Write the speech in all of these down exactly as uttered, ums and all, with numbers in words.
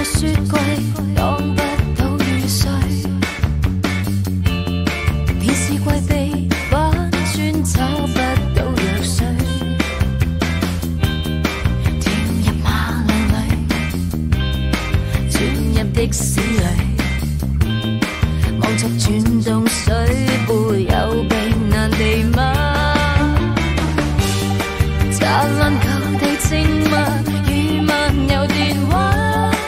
雪櫃擋不到雨水，電視櫃被反轉找不到藥水，跳入馬路裏，轉入的士裏，望着轉動水杯有避難地嗎？雜亂舊地靜默，與漫遊電話。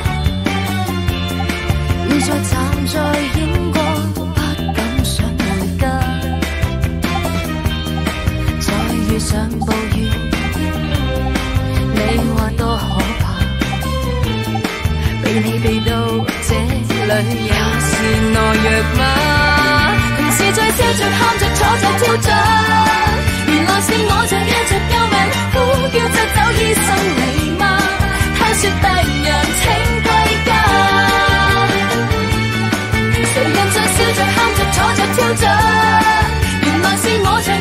再站在英國，不敢想回家。再遇上暴雨，你話多可怕？被你避到這裏，又是懦弱嗎？平時在笑着喊着坐着跳着，原來是我在聽着救命呼叫着走醫生你嗎？他說病人請歸家。誰人在笑着喊着坐着跳着，原來是我在